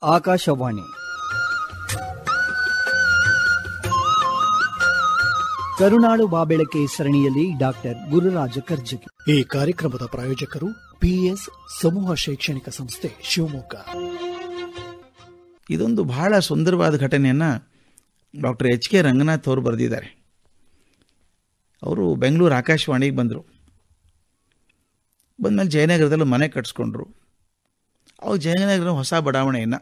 ಆಕಾಶವಾಣಿ ಕರುನಾಡು ಬಾಬೆಳಕೆ ಸರಣಿಯಲ್ಲಿ ಡಾಕ್ಟರ್ ಗುರುರಾಜ ಕರ್ಜಗಿ. ಈ ಕಾರ್ಯಕ್ರಮದ ಪ್ರಾಯೋಜಕರು PS ಸಮೂಹ ಶೈಕ್ಷಣಿಕ ಸಂಸ್ಥೆ ಶಿವಮೊಗ್ಗ. ಇದೊಂದು ಬಹಳ ಸುಂದರವಾದ ಘಟನೆಯನ್ನು ಡಾಕ್ಟರ್ HK ರಂಗನಾಥ್ ಅವರು ಬರೆದಿದ್ದಾರೆ. ಅವರು ಬೆಂಗಳೂರು ಆಕಾಶವಾಣಿಗೆ ಬಂದರು. ಬಂದಮೇಲೆ ಜಯನಗರದಲ್ಲಿ ಮನೆ ಕಟ್ಸ್ಕೊಂಡ್ರು. ಅವು ಜಯನಗರ ಹೊಸ ಬಡಾವಣೆಯನ್ನು,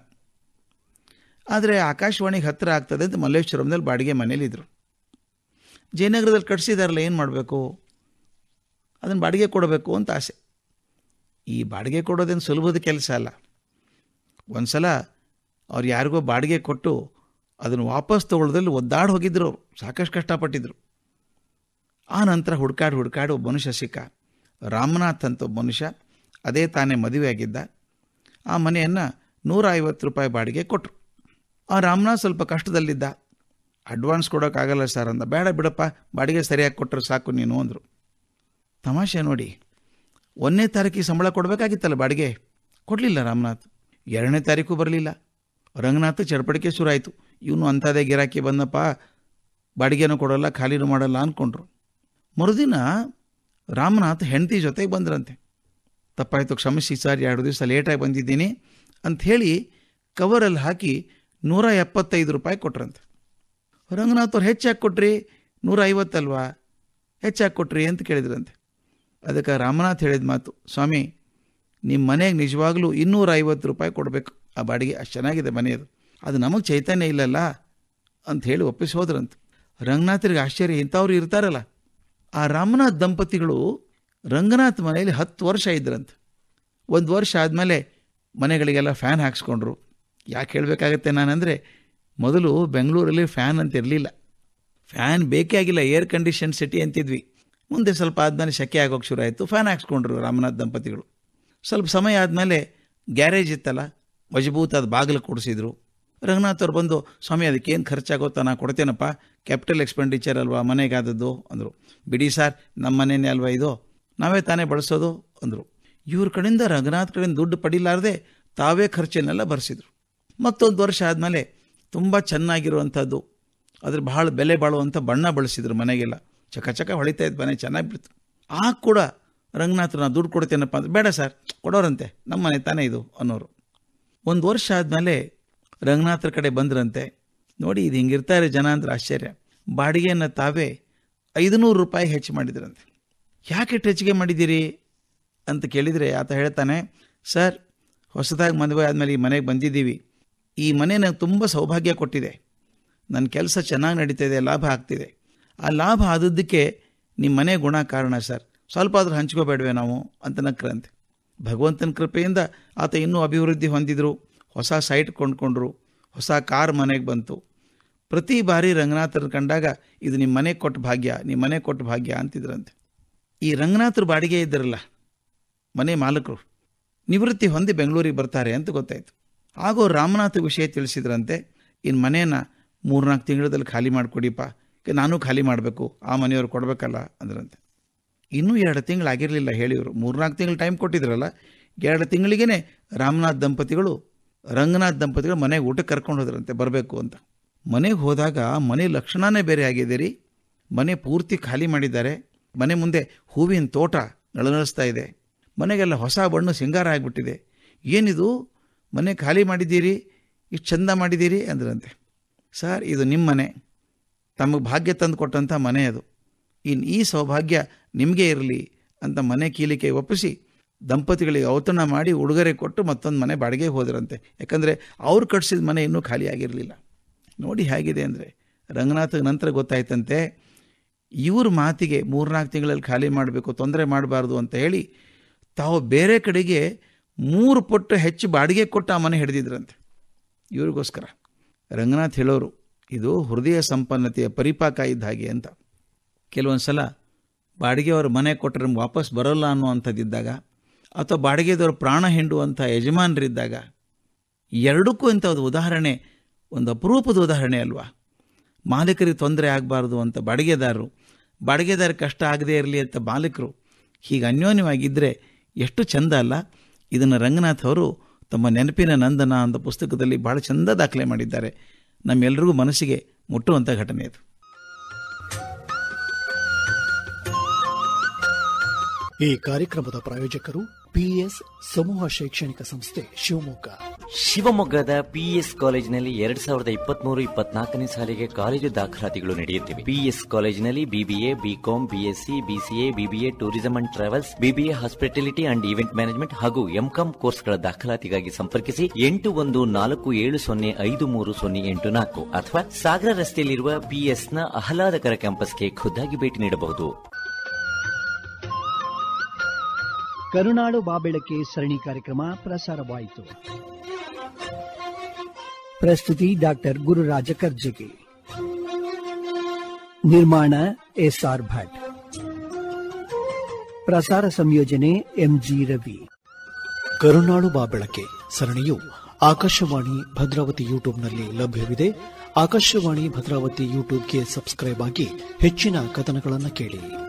ಆದರೆ ಆಕಾಶವಾಣಿಗೆ ಹತ್ತಿರ ಆಗ್ತದೆ ಅಂತ ಮಲ್ಲೇಶ್ವರಂನಲ್ಲಿ ಬಾಡಿಗೆ ಮನೇಲಿದ್ದರು. ಜಯನಗರದಲ್ಲಿ ಕಟ್ಸಿದಾರಲ್ಲ, ಏನು ಮಾಡಬೇಕು, ಅದನ್ನು ಬಾಡಿಗೆ ಕೊಡಬೇಕು ಅಂತ ಆಸೆ. ಈ ಬಾಡಿಗೆ ಕೊಡೋದೇನು ಸುಲಭದ ಕೆಲಸ ಅಲ್ಲ. ಒಂದು ಸಲ ಅವ್ರು ಯಾರಿಗೋ ಬಾಡಿಗೆ ಕೊಟ್ಟು ಅದನ್ನು ವಾಪಸ್ ತೊಗೊಳ್ಳೋದ್ರಲ್ಲಿ ಒದ್ದಾಡಿ ಹೋಗಿದ್ರು. ಅವರು ಸಾಕಷ್ಟು ಕಷ್ಟಪಟ್ಟಿದ್ರು. ಆ ನಂತರ ಹುಡುಕಾಡಿ ಒಬ್ಬ ಮನುಷ್ಯ ಸಿಕ್ಕ. ರಾಮನಾಥ್ ಅಂತ ಒಬ್ಬ ಮನುಷ್ಯ, ಅದೇ ತಾನೇ ಮದುವೆ ಆಗಿದ್ದ. ಆ ಮನೆಯನ್ನು $150 ಬಾಡಿಗೆ ಕೊಟ್ಟರು. ಆ ರಾಮನಾಥ್ ಸ್ವಲ್ಪ ಕಷ್ಟದಲ್ಲಿದ್ದ. ಅಡ್ವಾನ್ಸ್ ಕೊಡೋಕ್ಕಾಗಲ್ಲ ಸರ್ ಅಂದ. ಬೇಡ ಬಿಡಪ್ಪ, ಬಾಡಿಗೆ ಸರಿಯಾಗಿ ಕೊಟ್ಟರೆ ಸಾಕು ನೀನು ಅಂದರು. ತಮಾಷೆ ನೋಡಿ, 1ನೇ ತಾರೀಕಿಗೆ ಸಂಬಳ ಕೊಡಬೇಕಾಗಿತ್ತಲ್ಲ, ಬಾಡಿಗೆ ಕೊಡಲಿಲ್ಲ ರಾಮನಾಥ್. 2ನೇ ತಾರೀಕು ಬರಲಿಲ್ಲ. ರಂಗನಾಥ್ ಚಡಪಡಿಕೆ ಶುರು ಆಯಿತು. ಇವನು ಅಂಥದೇ ಗಿರಾಕಿ ಬಂದಪ್ಪ, ಬಾಡಿಗೆನೂ ಕೊಡೋಲ್ಲ, ಖಾಲಿನೂ ಮಾಡಲ್ಲ ಅಂದ್ಕೊಂಡ್ರು. ಮರುದಿನ ರಾಮನಾಥ್ ಹೆಂಡತಿ ಜೊತೆಗೆ ಬಂದ್ರಂತೆ. ತಪ್ಪಾಯಿತು, ಕ್ಷಮಿಸಿ ಸರ್, 2 ದಿವಸ ಲೇಟಾಗಿ ಬಂದಿದ್ದೀನಿ ಅಂಥೇಳಿ ಕವರಲ್ಲಿ ಹಾಕಿ $175 ಕೊಟ್ರಂತೆ. ರಂಗನಾಥ್ ಅವ್ರು ಹೆಚ್ಚಾಗಿ ಕೊಟ್ರಿ, 150 ಅಲ್ವಾ, ಹೆಚ್ಚಾಗಿ ಕೊಟ್ರಿ ಅಂತ ಕೇಳಿದ್ರಂತೆ. ಅದಕ್ಕೆ ರಾಮನಾಥ್ ಹೇಳಿದ ಮಾತು, ಸ್ವಾಮಿ ನಿಮ್ಮ ಮನೆಗೆ ನಿಜವಾಗ್ಲೂ $250 ಕೊಡಬೇಕು, ಆ ಬಾಡಿಗೆ ಅಷ್ಟು ಚೆನ್ನಾಗಿದೆ ಮನೆಯದು, ಅದು ನಮಗೆ ಚೈತನ್ಯ ಇಲ್ಲಲ್ಲ ಅಂಥೇಳಿ ಒಪ್ಪಿಸಿ ಹೋದ್ರಂತೆ. ರಂಗನಾಥರಿಗೆ ಆಶ್ಚರ್ಯ, ಇಂಥವ್ರು ಇರ್ತಾರಲ್ಲ. ಆ ರಾಮನಾಥ್ ದಂಪತಿಗಳು ರಂಗನಾಥ್ ಮನೆಯಲ್ಲಿ 10 ವರ್ಷ ಇದ್ರಂತೆ. 1 ವರ್ಷ ಆದಮೇಲೆ ಮನೆಗಳಿಗೆಲ್ಲ ಫ್ಯಾನ್ ಹಾಕ್ಸ್ಕೊಂಡ್ರು. ಯಾಕೆ ಹೇಳಬೇಕಾಗತ್ತೆ ನಾನಂದರೆ, ಮೊದಲು ಬೆಂಗಳೂರಲ್ಲಿ ಫ್ಯಾನ್ ಅಂತ ಇರಲಿಲ್ಲ, ಫ್ಯಾನ್ ಬೇಕೇ ಆಗಿಲ್ಲ, ಏರ್ ಕಂಡೀಷನ್ ಸಿಟಿ ಅಂತಿದ್ವಿ. ಮುಂದೆ ಸ್ವಲ್ಪ ಆದಮೇಲೆ ಸೆಕೆ ಆಗೋಕ್ಕೆ ಶುರು ಆಯಿತು, ಫ್ಯಾನ್ ಹಾಕ್ಸ್ಕೊಂಡ್ರು ರಾಮನಾಥ್ ದಂಪತಿಗಳು. ಸ್ವಲ್ಪ ಸಮಯ ಆದಮೇಲೆ ಗ್ಯಾರೇಜ್ ಇತ್ತಲ್ಲ, ಮಜಬೂತಾದ ಬಾಗಿಲು ಕೊಡಿಸಿದ್ರು. ರಂಗನಾಥ್ ಅವ್ರು ಬಂದು, ಸ್ವಾಮಿ ಅದಕ್ಕೇನು ಖರ್ಚಾಗುತ್ತಾ ನಾನು ಕೊಡ್ತೇನಪ್ಪ, ಕ್ಯಾಪಿಟಲ್ ಎಕ್ಸ್ಪೆಂಡಿಚರ್ ಅಲ್ವಾ ಮನೆಗಾದದ್ದು ಅಂದರು. ಬಿಡಿ ಸರ್, ನಮ್ಮ ಮನೆಯೇ ಅಲ್ವಾ ಇದು, ನಾವೇ ತಾನೇ ಬಳಸೋದು ಅಂದರು. ಇವ್ರ ಕಡೆಯಿಂದ ರಂಗನಾಥ್ ಕಡೆಯಿಂದ ದುಡ್ಡು ಪಡಿಲಾರದೆ ತಾವೇ ಖರ್ಚನ್ನೆಲ್ಲ ಭರಿಸಿದ್ರು. ಮತ್ತೊಂದು ವರ್ಷ ಆದಮೇಲೆ ತುಂಬ ಚೆನ್ನಾಗಿರುವಂಥದ್ದು, ಅದ್ರ ಬಹಳ ಬೆಲೆ ಬಾಳುವಂಥ ಬಣ್ಣ ಬಳಸಿದ್ರು ಮನೆಗೆಲ್ಲ. ಚಕ ಹೊಳಿತಾ ಇದ್ದು ಮನೆ, ಚೆನ್ನಾಗಿ ಬಿಡ್ತು. ಆಗ ಕೂಡ ರಂಗನಾಥರು ನಾನು ದುಡ್ಡು ಕೊಡ್ತೇನಪ್ಪ ಅಂದ್ರೆ, ಬೇಡ ಸರ್ ಕೊಡೋರಂತೆ, ನಮ್ಮ ಮನೆ ತಾನೇ ಇದು ಅನ್ನೋರು. 1 ವರ್ಷ ಆದಮೇಲೆ ರಂಗನಾಥರ ಕಡೆ ಬಂದ್ರಂತೆ. ನೋಡಿ, ಇದು ಹಿಂಗಿರ್ತಾರೆ ಜನ ಅಂದ್ರೆ ಆಶ್ಚರ್ಯ. ಬಾಡಿಗೆಯನ್ನು ತಾವೇ $500 ಹೆಚ್ಚು ಮಾಡಿದ್ರಂತೆ. ಯಾಕೆ ಹೆಚ್ಚಿಗೆ ಮಾಡಿದ್ದೀರಿ ಅಂತ ಕೇಳಿದರೆ ಆತ ಹೇಳ್ತಾನೆ, ಸರ್ ಹೊಸದಾಗಿ ಮದುವೆ ಆದಮೇಲೆ ಈ ಮನೆಗೆ ಬಂದಿದ್ದೀವಿ, ಈ ಮನೆ ನನಗೆ ತುಂಬ ಸೌಭಾಗ್ಯ ಕೊಟ್ಟಿದೆ, ನನ್ನ ಕೆಲಸ ಚೆನ್ನಾಗಿ ನಡೀತಿದೆ, ಲಾಭ ಆಗ್ತಿದೆ. ಆ ಲಾಭ ಆದದ್ದಕ್ಕೆ ನಿಮ್ಮ ಮನೆ ಗುಣ ಕಾರಣ ಸರ್, ಸ್ವಲ್ಪ ಆದರೂ ಹಂಚ್ಕೋಬೇಡವೆ ನಾವು ಅಂತ ನಕ್ರಂತೆ. ಭಗವಂತನ ಕೃಪೆಯಿಂದ ಆತ ಇನ್ನೂ ಅಭಿವೃದ್ಧಿ ಹೊಂದಿದ್ರು. ಹೊಸ ಸೈಟ್ ಕೊಂಡ್ಕೊಂಡ್ರು, ಹೊಸ ಕಾರ್ ಮನೆಗೆ ಬಂತು. ಪ್ರತಿ ಬಾರಿ ರಂಗನಾಥರನ್ನು ಕಂಡಾಗ ಇದು ನಿಮ್ಮ ಮನೆ ಕೊಟ್ಟ ಭಾಗ್ಯ, ನಿಮ್ಮ ಮನೆ ಕೊಟ್ಟ ಭಾಗ್ಯ ಅಂತಿದ್ರಂತೆ. ಈ ರಂಗನಾಥರು ಬಾಡಿಗೆ ಇದ್ದರಲ್ಲ ಮನೆ ಮಾಲಕರು, ನಿವೃತ್ತಿ ಹೊಂದಿ ಬೆಂಗಳೂರಿಗೆ ಬರ್ತಾರೆ ಅಂತ ಗೊತ್ತಾಯಿತು. ಆಗೋ ರಾಮನಾಥ ವಿಷಯ ತಿಳಿಸಿದ್ರಂತೆ, ಇನ್ನು ಮನೇನ 3-4 ತಿಂಗಳಲ್ಲಿ ಖಾಲಿ ಮಾಡಿಕೊಡಿಪ್ಪ, ನಾನು ಖಾಲಿ ಮಾಡಬೇಕು, ಆ ಮನೆಯವ್ರು ಕೊಡಬೇಕಲ್ಲ ಅಂದ್ರಂತೆ. ಇನ್ನೂ 2 ತಿಂಗಳಾಗಿರಲಿಲ್ಲ ಹೇಳಿವರು. 3-4 ತಿಂಗಳು ಟೈಮ್ ಕೊಟ್ಟಿದ್ರಲ್ಲ, 2 ತಿಂಗಳಿಗೇ ರಾಮನಾಥ್ ದಂಪತಿಗಳು ರಂಗನಾಥ್ ದಂಪತಿಗಳು ಮನೆಗೆ ಊಟಕ್ಕೆ ಕರ್ಕೊಂಡು ಹೋದ್ರಂತೆ ಬರಬೇಕು ಅಂತ. ಮನೆಗೆ ಹೋದಾಗ ಮನೆ ಲಕ್ಷಣನೇ ಬೇರೆ ಆಗಿದೆ ರೀ. ಮನೆ ಪೂರ್ತಿ ಖಾಲಿ ಮಾಡಿದ್ದಾರೆ. ಮನೆ ಮುಂದೆ ಹೂವಿನ ತೋಟ ನಳನಳಿಸ್ತಾ ಇದೆ. ಮನೆಗೆಲ್ಲ ಹೊಸ ಬಣ್ಣ ಸಿಂಗಾರ ಆಗಿಬಿಟ್ಟಿದೆ. ಏನಿದು ಮನೆ ಖಾಲಿ ಮಾಡಿದ್ದೀರಿ, ಇಷ್ಟು ಚಂದ ಮಾಡಿದ್ದೀರಿ ಅಂದ್ರಂತೆ. ಸರ್ ಇದು ನಿಮ್ಮ ಮನೆ, ತಮಗೆ ಭಾಗ್ಯ ತಂದು ಕೊಟ್ಟಂಥ ಮನೆ ಅದು, ಇನ್ನು ಈ ಸೌಭಾಗ್ಯ ನಿಮಗೆ ಇರಲಿ ಅಂತ ಮನೆ ಕೀಲಿಕೆ ಒಪ್ಪಿಸಿ ದಂಪತಿಗಳಿಗೆ ಔತಣ ಮಾಡಿ ಉಡುಗೊರೆ ಕೊಟ್ಟು ಮತ್ತೊಂದು ಮನೆ ಬಾಡಿಗೆ ಹೋದ್ರಂತೆ. ಯಾಕಂದರೆ ಅವ್ರು ಕಟ್ಸಿದ ಮನೆ ಇನ್ನೂ ಖಾಲಿ ಆಗಿರಲಿಲ್ಲ. ನೋಡಿ ಹೇಗಿದೆ ಅಂದರೆ, ರಂಗನಾಥಗೆ ನಂತರ ಗೊತ್ತಾಯ್ತಂತೆ, ಇವ್ರ ಮಾತಿಗೆ 3-4 ತಿಂಗಳಲ್ಲಿ ಖಾಲಿ ಮಾಡಬೇಕು, ತೊಂದರೆ ಮಾಡಬಾರ್ದು ಅಂತ ಹೇಳಿ ತಾವು ಬೇರೆ ಕಡೆಗೆ 3 ಪಟ್ಟು ಹೆಚ್ಚು ಬಾಡಿಗೆ ಕೊಟ್ಟು ಆ ಮನೆ ಹಿಡಿದಿದ್ರಂತೆ ಇವ್ರಿಗೋಸ್ಕರ. ರಂಗನಾಥ್ ಹೇಳೋರು, ಇದು ಹೃದಯ ಸಂಪನ್ನತೆಯ ಪರಿಪಾಕ ಇದ್ದ ಹಾಗೆ ಅಂತ. ಕೆಲವೊಂದು ಸಲ ಬಾಡಿಗೆಯವರು ಮನೆ ಕೊಟ್ಟರೆ ನಮ್ಗೆ ವಾಪಸ್ ಬರೋಲ್ಲ ಅನ್ನುವಂಥದ್ದಿದ್ದಾಗ, ಅಥವಾ ಬಾಡಿಗೆದವರು ಪ್ರಾಣ ಹಿಂಡುವಂಥ ಯಜಮಾನರಿದ್ದಾಗ, ಎರಡಕ್ಕೂ ಇಂಥದ್ದು ಉದಾಹರಣೆ ಒಂದು ಅಪರೂಪದ ಉದಾಹರಣೆ ಅಲ್ವಾ. ಮಾಲೀಕರಿಗೆ ತೊಂದರೆ ಆಗಬಾರ್ದು ಅಂತ ಬಾಡಿಗೆದಾರ ಕಷ್ಟ ಆಗದೇ ಇರಲಿ ಅಂತ ಮಾಲೀಕರು, ಹೀಗೆ ಅನ್ಯೋನ್ಯವಾಗಿದ್ದರೆ ಎಷ್ಟು ಚೆಂದ ಅಲ್ಲ. ಇದನ್ನು ರಂಗನಾಥ್ ಅವರು ತಮ್ಮ ನೆನಪಿನ ನಂದನ ಅಂತ ಪುಸ್ತಕದಲ್ಲಿ ಬಹಳ ಚಂದ ದಾಖಲೆ ಮಾಡಿದ್ದಾರೆ. ನಮ್ಮೆಲ್ಲರಿಗೂ ಮನಸ್ಸಿಗೆ ಮುಟ್ಟುವಂಥ ಘಟನೆ ಅದು. ಈ ಕಾರ್ಯಕ್ರಮದ ಪ್ರಾಯೋಜಕರು ಪಿಎಸ್ ಸಮೂಹ ಶೈಕ್ಷಣಿಕ ಸಂಸ್ಥೆ ಶಿವಮೊಗ್ಗ. ಶಿವಮೊಗ್ಗದ ಪಿಎಸ್ ಕಾಲೇಜಿನಲ್ಲಿ 2023-24ನೇ ಸಾಲಿಗೆ ಕಾಲೇಜು ದಾಖಲಾತಿಗಳು ನಡೆಯುತ್ತಿವೆ. ಪಿಎಸ್ ಕಾಲೇಜಿನಲ್ಲಿ BBA, BCom, BSc, BCA, BBA tourism and travels, BBA hospitality and event management ಹಾಗೂ ಎಂಕಾಂ ಕೋರ್ಸ್ಗಳ ದಾಖಲಾತಿಗಾಗಿ ಸಂಪರ್ಕಿಸಿ 8140753084 ಅಥವಾ ಸಾಗರ ರಸ್ತೆಯಲ್ಲಿರುವ ಪಿಎಸ್ನ ಆಹ್ಲಾದಕರ ಕ್ಯಾಂಪಸ್ಗೆ ಖುದ್ದಾಗಿ ಭೇಟಿ ನೀಡಬಹುದು. ಕರುನಾಡು ಬಾಬೆಳಕೆ ಸರಣಿ ಕಾರ್ಯಕ್ರಮ ಪ್ರಸಾರವಾಯಿತು. ಪ್ರಸ್ತುತಿ ಡಾಕ್ಟರ್ ಗುರುರಾಜ ಕರ್ಜಗಿ. ನಿರ್ಮಾಣ ಎಸ್ಆರ್ ಭಟ್. ಪ್ರಸಾರ ಸಂಯೋಜನೆ ಎಂಜಿ ರವಿ. ಕರುನಾಡು ಬಾಬೆಳಕೆ ಸರಣಿಯು ಆಕಾಶವಾಣಿ ಭದ್ರಾವತಿ ಯೂಟ್ಯೂಬ್ನಲ್ಲಿ ಲಭ್ಯವಿದೆ. ಆಕಾಶವಾಣಿ ಭದ್ರಾವತಿ ಯೂಟ್ಯೂಬ್ಗೆ ಸಬ್ಸ್ಕ್ರೈಬ್ ಆಗಿ ಹೆಚ್ಚಿನ ಕಥನಗಳನ್ನು ಕೇಳಿ.